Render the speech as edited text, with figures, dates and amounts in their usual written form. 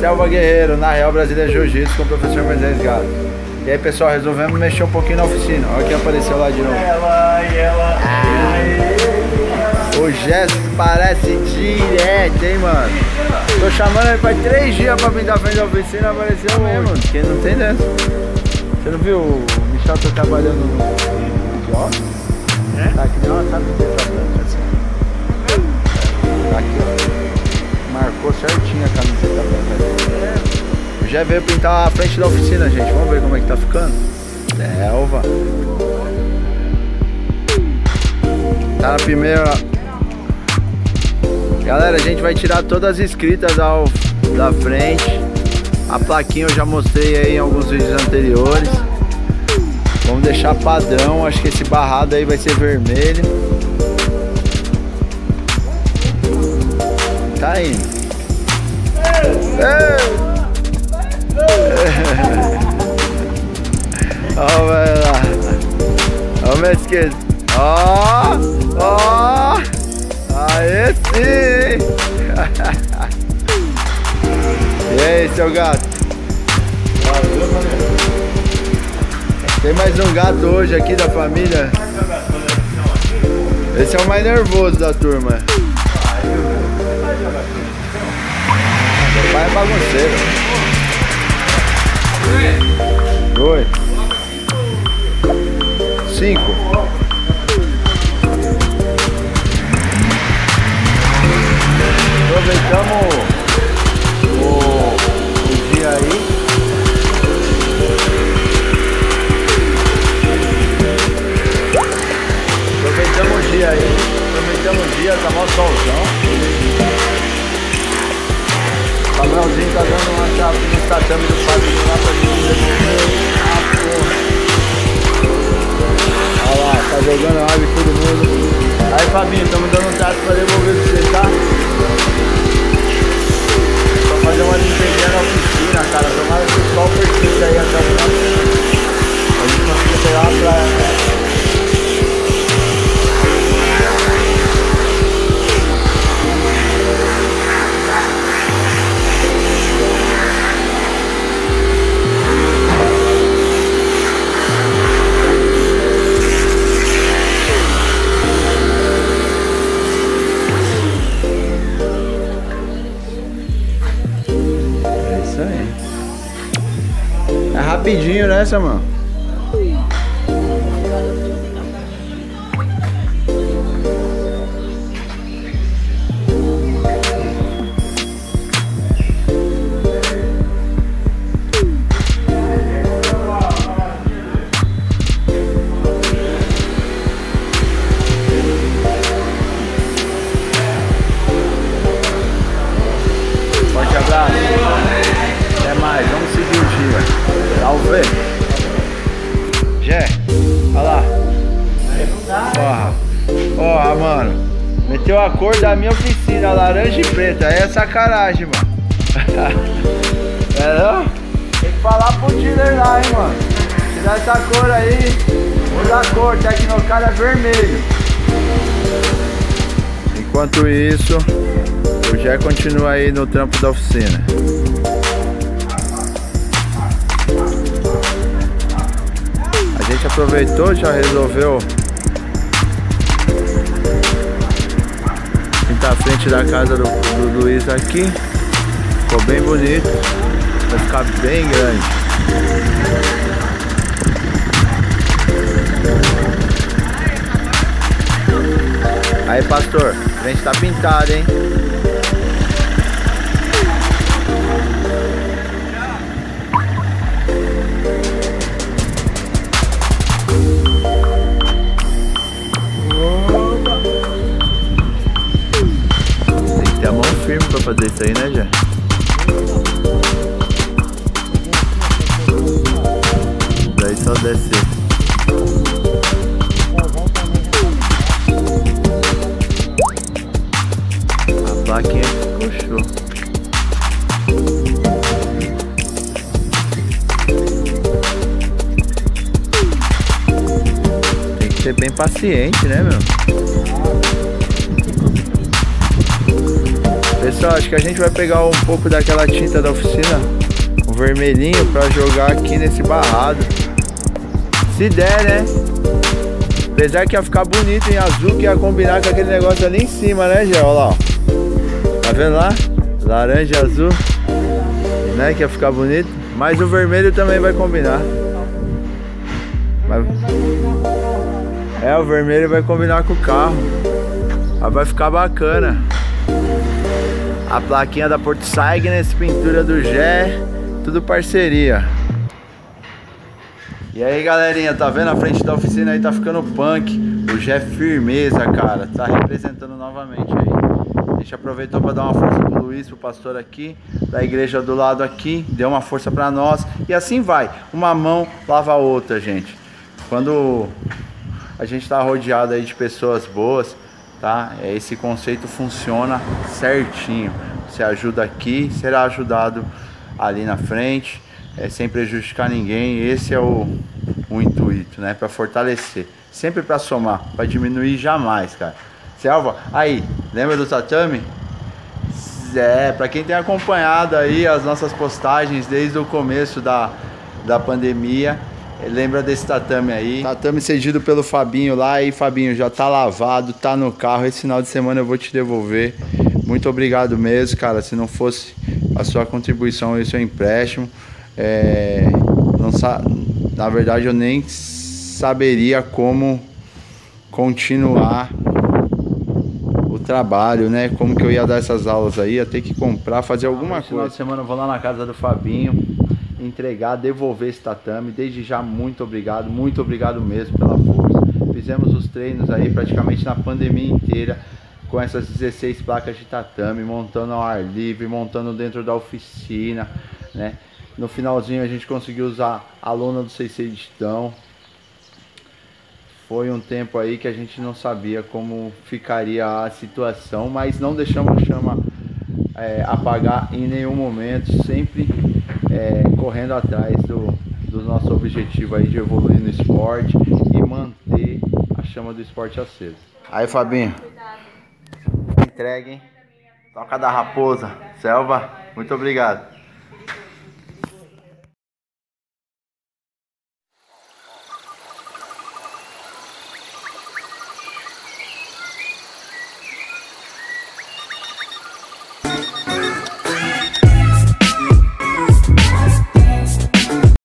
Selva Guerreiro, na Real Brasília Jiu-Jitsu com o professor Moisés Gato. E aí, pessoal, resolvemos mexer um pouquinho na oficina. Olha quem apareceu lá de novo. O gesto parece direto, hein, mano? Tô chamando ele faz 3 dias pra vir da frente da oficina, apareceu mesmo. Quem não tem dessa. Você não viu o Michel tá trabalhando no ó? É? Tá aqui, não, tá branca assim. Tá aqui, ó. Marcou certinho a camiseta branca. Já veio pintar a frente da oficina, gente. Vamos ver como é que tá ficando. Selva. Tá na primeira. Galera, a gente vai tirar todas as escritas da frente. A plaquinha eu já mostrei aí em alguns vídeos anteriores. Vamos deixar padrão. Acho que esse barrado aí vai ser vermelho. Tá indo. Ó, vai lá. Ó, minha esquerda. Ó, ó. Aê, sim. E aí, seu gato? Tem mais um gato hoje aqui da família. Esse é o mais nervoso da turma. Meu pai é bagunceiro. 2 5. Aproveitamos o dia aí. Aproveitamos o dia aí. Aproveitamos o dia, tá mó solzão. O Samuelzinho tá dando uma chave no tatame do Fabinho lá pra gente devolver. Olha lá, tá jogando água em todo mundo. Aí, Fabinho, estamos dando um trato pra devolver pra você, tá? Vou fazer uma limpeza na oficina, cara. Tomara que o sol persista aí até o final. A gente consiga pegar uma praia, né? É rapidinho, né, Samuel? Forte abraço. Até mais, vamos seguir o dia. Salve! Jé, olha lá. Porra, porra, mano. Meteu a cor da minha oficina, laranja e preta. Aí é sacanagem, mano. É não? Tem que falar pro dealer lá, hein, mano. Tirar essa cor aí, muda a cor, Tecnocar é vermelho. Enquanto isso, o Jé continua aí no trampo da oficina. A gente aproveitou, já resolveu pintar a frente da casa do Luiz aqui. Ficou bem bonito. Vai ficar bem grande. Aí, pastor, a frente tá pintada, hein? Firme pra fazer isso aí, né, Jé? Daí só descer. A plaquinha ficou show. Tem que ser bem paciente, né, meu? O Pessoal, acho que a gente vai pegar um pouco daquela tinta da oficina, o vermelhinho, pra jogar aqui nesse barrado. Se der, né? Apesar que ia ficar bonito em azul, que ia combinar com aquele negócio ali em cima, né, Gé? Olha lá, ó. Tá vendo lá? Laranja e azul, né? Que ia ficar bonito. Mas o vermelho também vai combinar. O vermelho vai combinar com o carro. Aí vai ficar bacana. A plaquinha da Porto Sagnes, pintura do Gé, tudo parceria. E aí, galerinha, tá vendo a frente da oficina aí, tá ficando punk. O Gé firmeza, cara, tá representando novamente aí. A gente aproveitou para dar uma força pro Luiz, pro pastor aqui, da igreja do lado aqui, deu uma força para nós. E assim vai, uma mão lava a outra, gente. Quando a gente tá rodeado aí de pessoas boas, tá? Esse conceito funciona certinho. Você ajuda aqui, será ajudado ali na frente, sem prejudicar ninguém. Esse é o intuito, né? Para fortalecer, sempre para somar, para diminuir jamais, cara. Selva, aí, lembra do tatame? Para quem tem acompanhado aí as nossas postagens desde o começo da pandemia, lembra desse tatame aí. Tatame cedido pelo Fabinho lá. Aí, Fabinho, já tá lavado, tá no carro. Esse final de semana eu vou te devolver. Muito obrigado mesmo, cara. Se não fosse a sua contribuição e o seu empréstimo, na verdade eu nem saberia como continuar o trabalho, né? Como que eu ia dar essas aulas aí, ia ter que comprar, fazer alguma coisa. No final de semana eu vou lá na casa do Fabinho entregar, devolver esse tatame. Desde já, muito obrigado mesmo pela força. Fizemos os treinos aí praticamente na pandemia inteira, com essas 16 placas de tatame, montando ao ar livre, montando dentro da oficina, né? No finalzinho a gente conseguiu usar a lona do CC Editão. Foi um tempo aí que a gente não sabia como ficaria a situação, mas não deixamos a chama apagar em nenhum momento, sempre correndo atrás do nosso objetivo aí de evoluir no esporte e manter a chama do esporte acesa. Aí, Fabinho, entregue, hein? Toca da raposa, Selva, muito obrigado.